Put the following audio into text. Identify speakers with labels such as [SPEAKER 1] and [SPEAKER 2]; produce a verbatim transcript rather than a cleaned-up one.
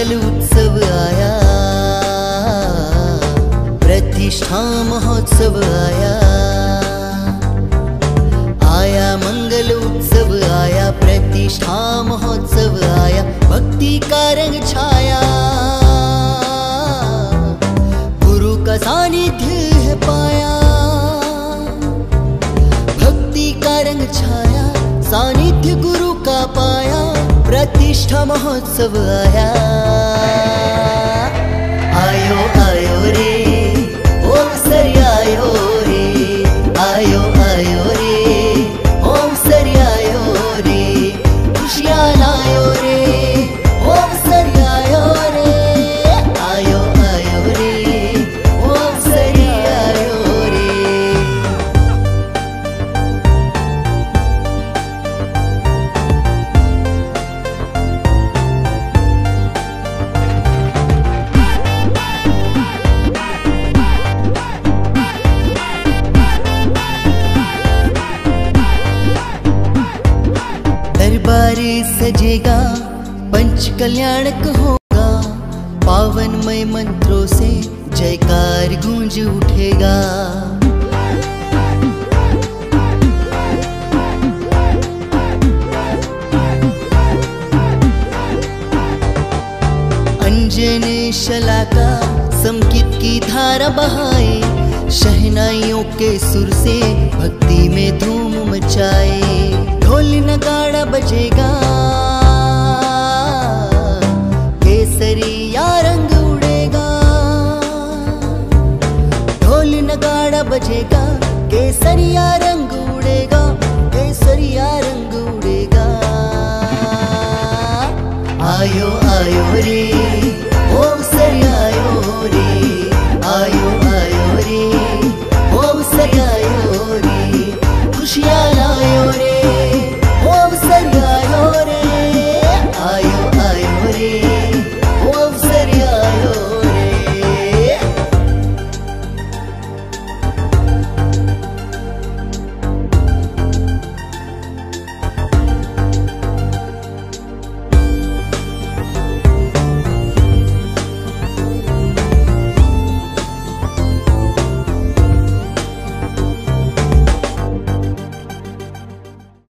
[SPEAKER 1] मंगल उत्सव आया, प्रतिष्ठा महोत्सव आया। आया मंगल उत्सव आया, प्रतिष्ठा महोत्सव आया, भक्ति का रंग छाया, गुरु का सानिध्य है पाया। भक्ति का रंग छाया, सानिध्य गुरु का पाया, प्रतिष्ठा महोत्सव आया। आयो आयो रे ओम सरी आयो रे, आयो आयो रे ओम सरी आयो रे, खुशियाँ लायो रे ओम सरी आयो रे, आयो आयो रे ओम सरी आयो रे। दरबार सजेगा, पंच कल्याणक होगा, पावनमय मंत्रों से जयकार गूंज उठेगा। अंजन शलाका संगीत की धारा बहाए, शहनाइयों के सुर से भक्ति में धूम मचाए। ढोल नगाड़ा बजेगा, केसरिया रंग उड़ेगा। ढोल नगाड़ा बजेगा, केसरिया रंग उड़ेगा, केसरिया रंग उड़ेगा। आयो आयो रे ओम सरी आयो रे, आयो